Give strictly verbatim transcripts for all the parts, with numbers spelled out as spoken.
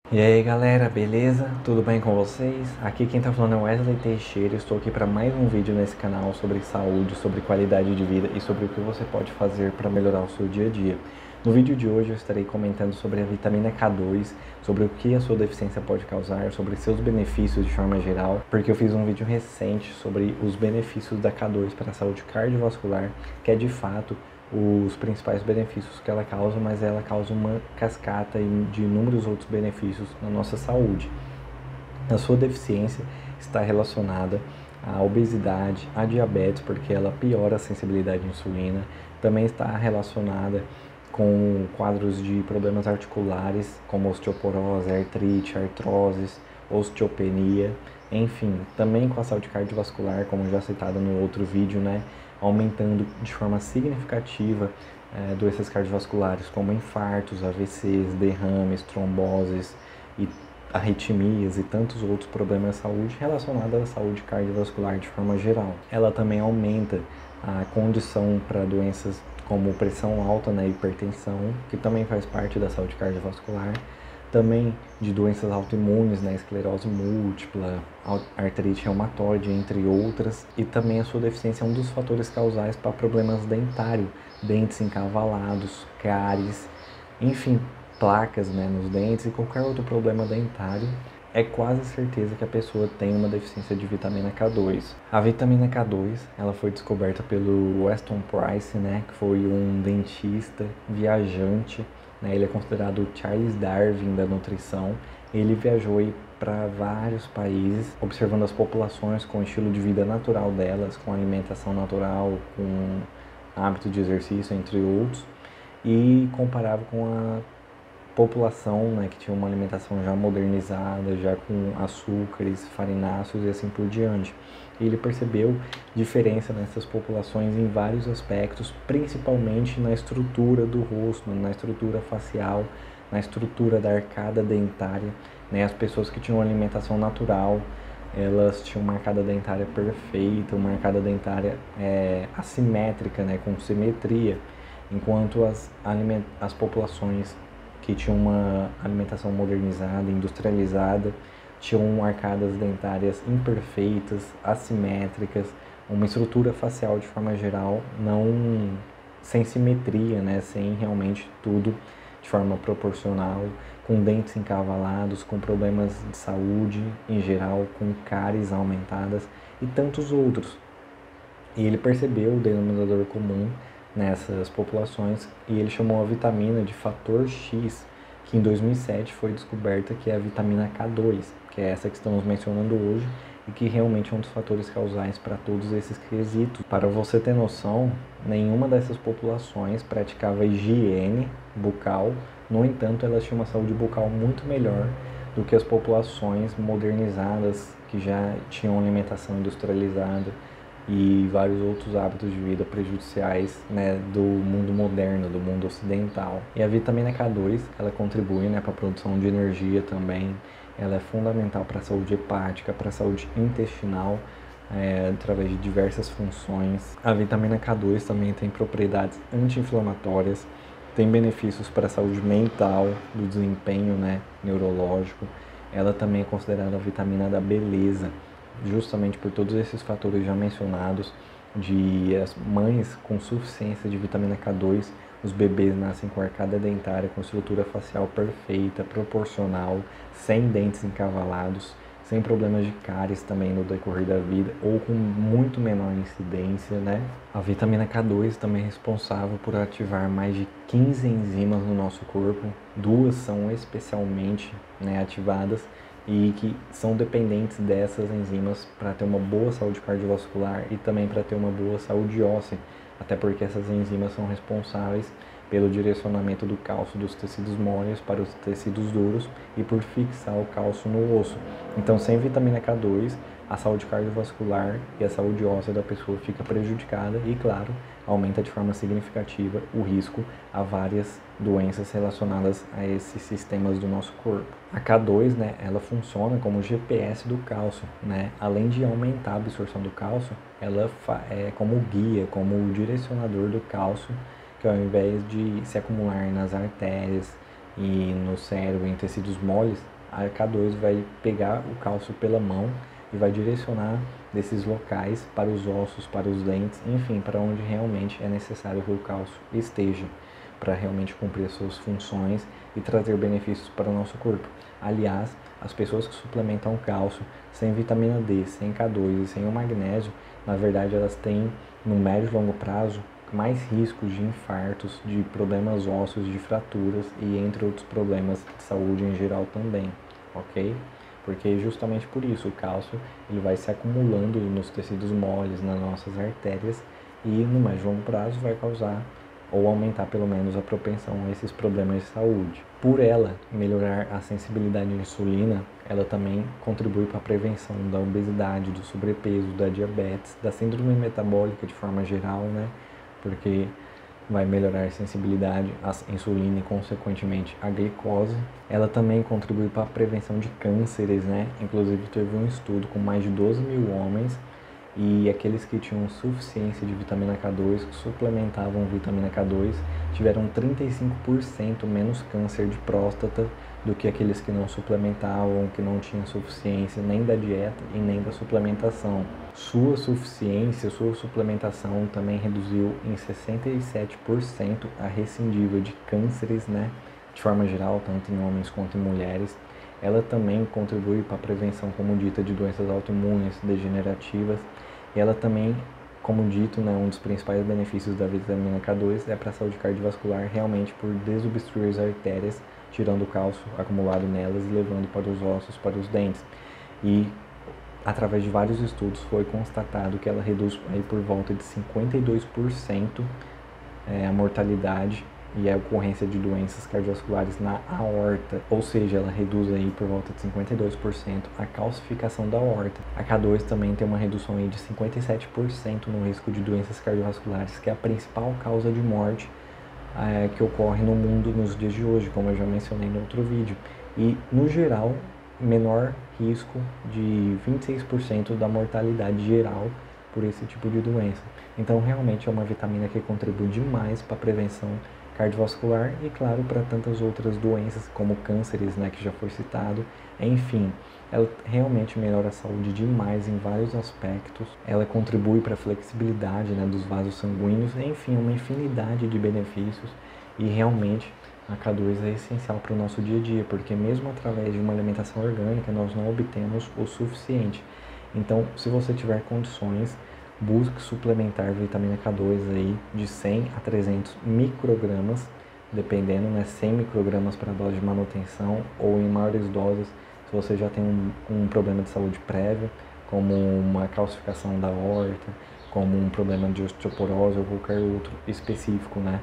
E aí galera, beleza? Tudo bem com vocês? Aqui quem tá falando é Wesley Teixeira. Estou aqui para mais um vídeo nesse canal sobre saúde, sobre qualidade de vida e sobre o que você pode fazer para melhorar o seu dia a dia. No vídeo de hoje eu estarei comentando sobre a vitamina K dois, sobre o que a sua deficiência pode causar, sobre seus benefícios de forma geral, porque eu fiz um vídeo recente sobre os benefícios da K dois para a saúde cardiovascular, que é de fato os principais benefícios que ela causa, mas ela causa uma cascata de inúmeros outros benefícios na nossa saúde. A sua deficiência está relacionada à obesidade, à diabetes, porque ela piora a sensibilidade à insulina, também está relacionada com quadros de problemas articulares, como osteoporose, artrite, artroses, osteopenia, enfim, também com a saúde cardiovascular, como já citado no outro vídeo, né? Aumentando de forma significativa é, doenças cardiovasculares como infartos, A V Cs, derrames, tromboses e arritmias e tantos outros problemas de saúde relacionados à saúde cardiovascular de forma geral. Ela também aumenta a condição para doenças como pressão alta, né, hipertensão, que também faz parte da saúde cardiovascular, também de doenças autoimunes, né, esclerose múltipla, artrite reumatoide, entre outras, e também a sua deficiência é um dos fatores causais para problemas dentários, dentes encavalados, cáries, enfim, placas, né, nos dentes e qualquer outro problema dentário. É quase certeza que a pessoa tem uma deficiência de vitamina K dois. A vitamina K dois, ela foi descoberta pelo Weston Price, né, que foi um dentista viajante, né, ele é considerado o Charles Darwin da nutrição. Ele viajou para vários países, observando as populações com o estilo de vida natural delas, com alimentação natural, com hábito de exercício, entre outros, e comparava com a população, né, que tinha uma alimentação já modernizada, já com açúcares, farináceos e assim por diante. E ele percebeu diferença nessas populações em vários aspectos, principalmente na estrutura do rosto, na estrutura facial, na estrutura da arcada dentária, né? As pessoas que tinham alimentação natural, elas tinham uma arcada dentária perfeita, uma arcada dentária é, assimétrica, né, com simetria, enquanto as, aliment as populações que tinham uma alimentação modernizada, industrializada, tinham arcadas dentárias imperfeitas, assimétricas, uma estrutura facial de forma geral não sem simetria, né, sem realmente tudo de forma proporcional, com dentes encavalados, com problemas de saúde em geral, com cáries aumentadas e tantos outros. E ele percebeu o denominador comum nessas populações e ele chamou a vitamina de fator X, que em dois mil e sete foi descoberta que é a vitamina K dois, que é essa que estamos mencionando hoje e que realmente é um dos fatores causais para todos esses quesitos. Para você ter noção, nenhuma dessas populações praticava higiene bucal, no entanto, elas tinham uma saúde bucal muito melhor do que as populações modernizadas que já tinham alimentação industrializada e vários outros hábitos de vida prejudiciais, né, do mundo moderno, do mundo ocidental. E a vitamina K dois, ela contribui, né, para a produção de energia também, ela é fundamental para a saúde hepática, para a saúde intestinal, é, através de diversas funções. A vitamina K dois também tem propriedades anti-inflamatórias, tem benefícios para a saúde mental, do desempenho, né, neurológico. Ela também é considerada a vitamina da beleza, justamente por todos esses fatores já mencionados, de as mães com suficiência de vitamina K dois, os bebês nascem com arcada dentária, com estrutura facial perfeita, proporcional, sem dentes encavalados, sem problemas de cáries também no decorrer da vida, ou com muito menor incidência, né? A vitamina K dois também é responsável por ativar mais de quinze enzimas no nosso corpo, duas são especialmente, né, ativadas, e que são dependentes dessas enzimas para ter uma boa saúde cardiovascular e também para ter uma boa saúde óssea, até porque essas enzimas são responsáveis pelo direcionamento do cálcio dos tecidos moles para os tecidos duros e por fixar o cálcio no osso. Então, sem vitamina K dois, a saúde cardiovascular e a saúde óssea da pessoa fica prejudicada e, claro, aumenta de forma significativa o risco a várias doenças relacionadas a esses sistemas do nosso corpo. A K dois, né, ela funciona como G P S do cálcio, né? Além de aumentar a absorção do cálcio, ela é como guia, como o direcionador do cálcio, que ao invés de se acumular nas artérias e no cérebro, em tecidos moles, a K dois vai pegar o cálcio pela mão e vai direcionar desses locais para os ossos, para os dentes, enfim, para onde realmente é necessário que o cálcio esteja, para realmente cumprir as suas funções e trazer benefícios para o nosso corpo. Aliás, as pessoas que suplementam cálcio sem vitamina D, sem K dois e sem o magnésio, na verdade elas têm, no médio e longo prazo, mais riscos de infartos, de problemas ósseos, de fraturas e entre outros problemas de saúde em geral também, ok? Porque justamente por isso o cálcio ele vai se acumulando nos tecidos moles, nas nossas artérias e no médio e longo prazo vai causar ou aumentar pelo menos a propensão a esses problemas de saúde. Por ela melhorar a sensibilidade à insulina, ela também contribui para a prevenção da obesidade, do sobrepeso, da diabetes, da síndrome metabólica de forma geral, né? Porque vai melhorar a sensibilidade à insulina e, consequentemente, à glicose. Ela também contribui para a prevenção de cânceres, né? Inclusive, teve um estudo com mais de doze mil homens e aqueles que tinham suficiência de vitamina K dois, que suplementavam vitamina K dois, tiveram trinta e cinco por cento menos câncer de próstata do que aqueles que não suplementavam, que não tinham suficiência nem da dieta e nem da suplementação. Sua suficiência, sua suplementação também reduziu em sessenta e sete por cento a recidíva de cânceres, né? De forma geral, tanto em homens quanto em mulheres. Ela também contribui para a prevenção, como dita, de doenças autoimunes, degenerativas. E ela também, como dito, né, um dos principais benefícios da vitamina K dois é para a saúde cardiovascular, realmente por desobstruir as artérias, tirando o cálcio acumulado nelas e levando para os ossos, para os dentes. E através de vários estudos foi constatado que ela reduz aí por volta de cinquenta e dois por cento é, a mortalidade e a ocorrência de doenças cardiovasculares na aorta, ou seja, ela reduz aí por volta de cinquenta e dois por cento a calcificação da aorta. A K dois também tem uma redução aí de cinquenta e sete por cento no risco de doenças cardiovasculares, que é a principal causa de morte é, que ocorre no mundo nos dias de hoje, como eu já mencionei no outro vídeo. E, no geral, menor risco de vinte e seis por cento da mortalidade geral por esse tipo de doença. Então, realmente é uma vitamina que contribui demais para a prevenção cardiovascular e, claro, para tantas outras doenças como cânceres, né, que já foi citado. Enfim, ela realmente melhora a saúde demais em vários aspectos. Ela contribui para a flexibilidade, né, dos vasos sanguíneos. Enfim, uma infinidade de benefícios e realmente a K dois é essencial para o nosso dia a dia, porque mesmo através de uma alimentação orgânica nós não obtemos o suficiente. Então, se você tiver condições, busque suplementar vitamina K dois aí de cem a trezentos microgramas, dependendo, né, cem microgramas para dose de manutenção ou em maiores doses se você já tem um, um problema de saúde prévio, como uma calcificação da aorta, como um problema de osteoporose ou qualquer outro específico, né?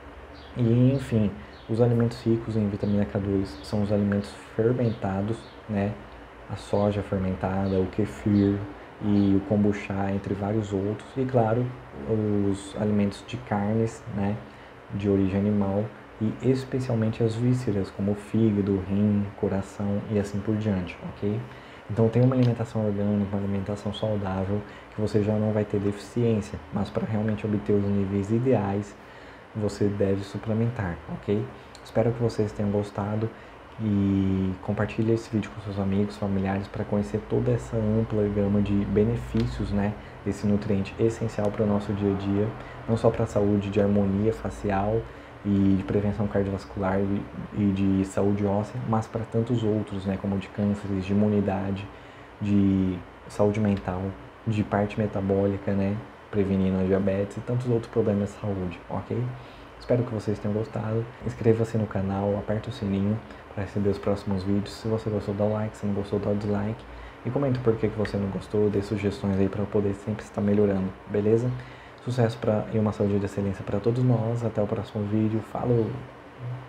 E, enfim, os alimentos ricos em vitamina K dois são os alimentos fermentados, né? A soja fermentada, o kefir e o kombucha, entre vários outros. E, claro, os alimentos de carnes, né? De origem animal e especialmente as vísceras, como o fígado, rim, coração e assim por diante, ok? Então, tem uma alimentação orgânica, uma alimentação saudável, que você já não vai ter deficiência, mas para realmente obter os níveis ideais, você deve suplementar, ok? Espero que vocês tenham gostado e compartilhe esse vídeo com seus amigos, familiares, para conhecer toda essa ampla gama de benefícios, né, desse nutriente essencial para o nosso dia a dia, não só para a saúde de harmonia facial e de prevenção cardiovascular e, e de saúde óssea, mas para tantos outros, né, como de cânceres, de imunidade, de saúde mental, de parte metabólica, né, prevenindo a diabetes e tantos outros problemas de saúde, ok? Espero que vocês tenham gostado. Inscreva-se no canal, aperte o sininho para receber os próximos vídeos. Se você gostou, dá o like, se não gostou, dá o dislike. E comente por que você não gostou, dê sugestões aí para eu poder sempre estar melhorando, beleza? Sucesso pra, e uma saúde de excelência para todos nós. Até o próximo vídeo. Falou!